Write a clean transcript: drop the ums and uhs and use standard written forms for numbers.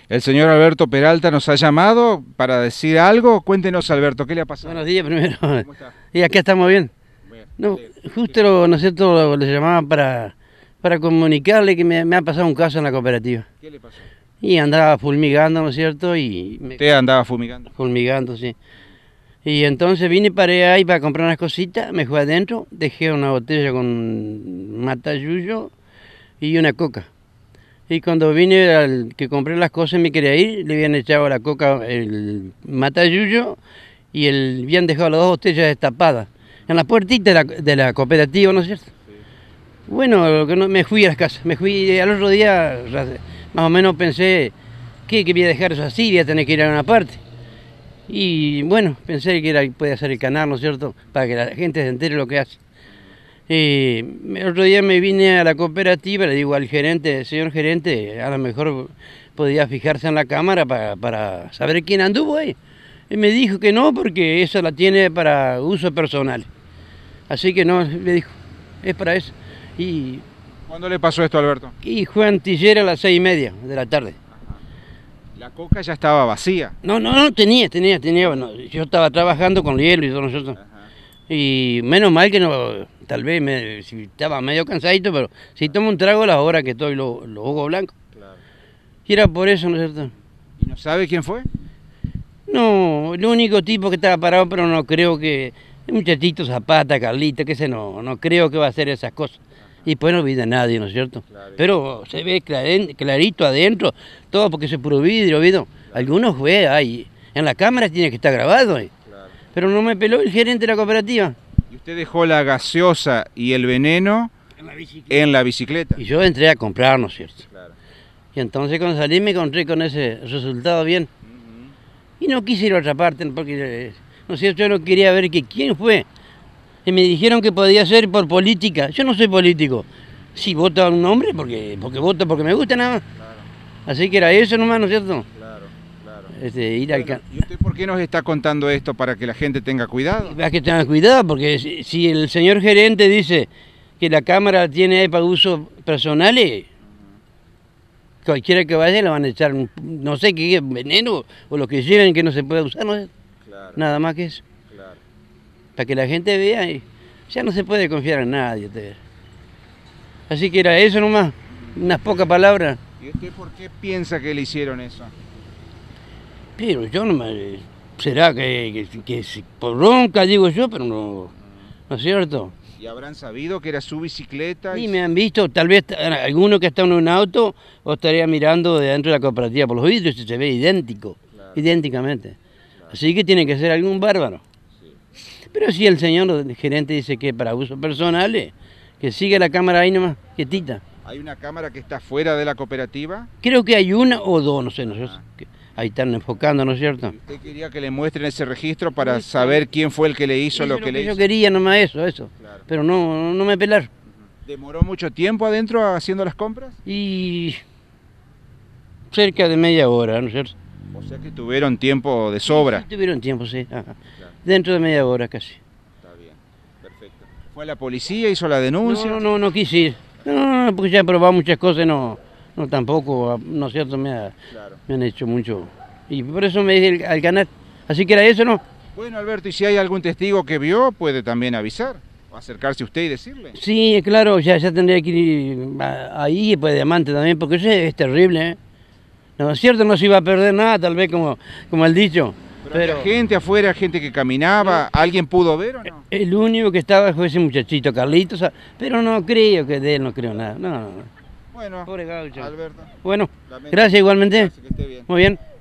El señor Alberto Peralta nos ha llamado para decir algo. Cuéntenos, Alberto, ¿qué le ha pasado? Buenos días primero. ¿Cómo está? Y acá estamos bien. Bien, No, bien. justo, ¿no es cierto?, le llamaba para comunicarle que me ha pasado un caso en la cooperativa. ¿Qué le pasó? Y andaba fulmigando, ¿no es cierto? Usted andaba fumigando. Fulmigando, sí. Y entonces vine, paré ahí para comprar unas cositas, me fui adentro, dejé una botella con matayuyo y una coca. Y cuando vine al que compré las cosas me quería ir, le habían echado la coca, el matayuyo y habían dejado las dos botellas destapadas en la puertita de la cooperativa, ¿no es cierto? Sí. Bueno, me fui a las casas, me fui al otro día, más o menos pensé que voy a dejar eso así, voy a tener que ir a una parte. Y bueno, pensé que puede hacer el canal, ¿no es cierto?, para que la gente se entere lo que hace. El otro día me vine a la cooperativa, le digo al gerente, señor gerente, a lo mejor podía fijarse en la cámara para saber quién anduvo ahí. Y me dijo que no, porque eso la tiene para uso personal. Así que no, me dijo, es para eso. ¿Cuándo le pasó esto, Alberto? Y fue antillera a las 6:30 de la tarde. La coca ya estaba vacía. No, tenía, bueno, yo estaba trabajando con hielo y todo nosotros. Ajá. Y menos mal que no, tal vez si estaba medio cansadito, pero si tomo un trago a la hora que estoy los ojos blancos. Claro. Y era por eso, ¿no es cierto? ¿Y no sabe quién fue? No, el único tipo que estaba parado, pero no creo que... El muchachito Zapata, Carlita, que no creo que va a hacer esas cosas. Y pues no vi de nadie, ¿no es cierto? Claro. Pero se ve clarito adentro, todo porque es puro vidrio, ¿visto? Claro. Algunos fue ahí, en la cámara tiene que estar grabado ahí. Claro. Pero no me peló el gerente de la cooperativa. ¿Y usted dejó la gaseosa y el veneno en la bicicleta? Y yo entré a comprar, ¿no es cierto? Claro. Y entonces cuando salí me encontré con ese resultado bien. Y no quise ir a otra parte, porque, ¿no es cierto?, yo no quería ver quién fue. Y me dijeron que podía ser por política. Yo no soy político. Si voto a un hombre, porque voto porque me gusta nada más. Claro. Así que era eso nomás, ¿no es cierto? Claro. Ir bueno, ¿y usted por qué nos está contando esto? ¿Para que la gente tenga cuidado? Hay que tener cuidado, porque si el señor gerente dice que la cámara tiene ahí para usos personales, cualquiera que vaya le van a echar, no sé qué, veneno o lo que lleven que no se puede usar, ¿no? Claro. Nada más que eso. Claro. Para que la gente vea, y ya no se puede confiar en nadie. Así que era eso nomás, unas pocas palabras. ¿Y usted por qué piensa que le hicieron eso? Pero yo no me... Será que por bronca, digo yo, pero no es cierto. ¿Y habrán sabido que era su bicicleta? Sí, me han visto, tal vez alguno que está en un auto o estaría mirando de dentro de la cooperativa por los vidrios y se ve idéntico, claro, idénticamente. Claro. Así que tiene que ser algún bárbaro. Sí. Pero si el señor gerente dice que para usos personales, que siga la cámara ahí nomás, quietita. ¿Hay una cámara que está fuera de la cooperativa? Creo que hay una o dos, no sé. Ahí están enfocando, ¿no es cierto? ¿Usted quería que le muestren ese registro para saber quién fue el que le hizo lo que le hizo? Yo quería nomás eso. Claro. Pero no me pelaron. ¿Demoró mucho tiempo adentro haciendo las compras? Y cerca de media hora, ¿no es cierto? O sea que tuvieron tiempo de sobra. Sí, tuvieron tiempo, sí. Ajá. Claro. Dentro de media hora casi. Está bien, perfecto. ¿Fue a la policía, hizo la denuncia? No quise ir. No, porque ya he probado muchas cosas, no tampoco, ¿no es cierto? Me han hecho mucho. Y por eso me dije al canal. Así que era eso, ¿no? Bueno, Alberto, y si hay algún testigo que vio, puede también avisar, o acercarse usted y decirle. Sí, claro, ya tendría que ir ahí y pues Diamante también, porque eso es terrible, ¿eh? No es cierto, no se iba a perder nada, tal vez como el dicho. Pero había gente afuera, gente que caminaba, ¿alguien pudo ver o no? El único que estaba fue ese muchachito, Carlitos, pero no creo que de él, no creo nada. No. Bueno, pobre gaucho. Alberto. Bueno, gracias igualmente. Gracias, que esté bien. Muy bien.